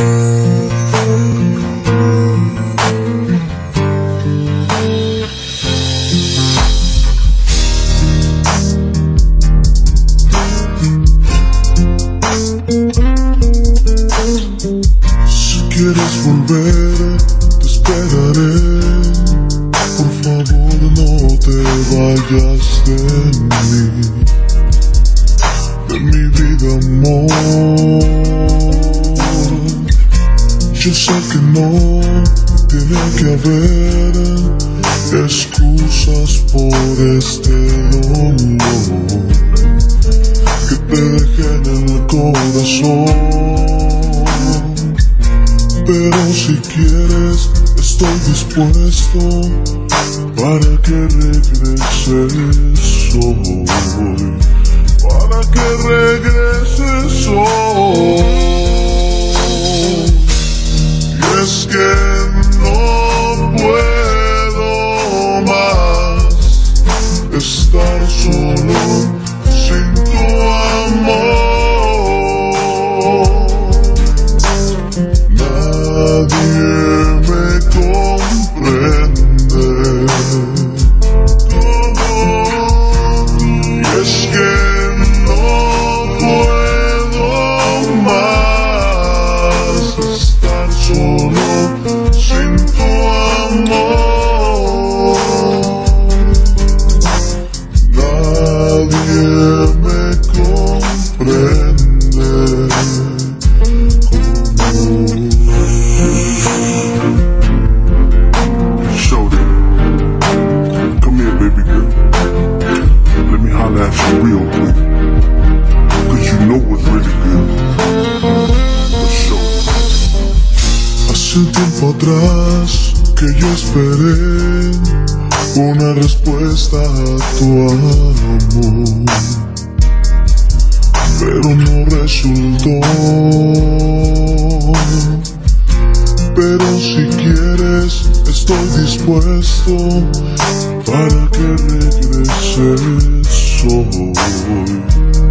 Si quieres volver, te esperaré. Por favor, no te vayas de mi vida, amor. Yo sé que no tiene que haber excusas por este dolor que te dejé en el corazón. Pero si quieres, estoy dispuesto para que regreses hoy, para que regreses hoy. Y es que no puedo más estar solo sin tu amor. Nadie me comprende. Y es que no puedo más estar solo sin tu amor. Nadie me comprende. Real quick, cause you know what's really good. For sure. Hace un tiempo atrás que yo esperé una respuesta a tu amor, pero no resultó. Pero si quieres, estoy dispuesto para que regreses hoy.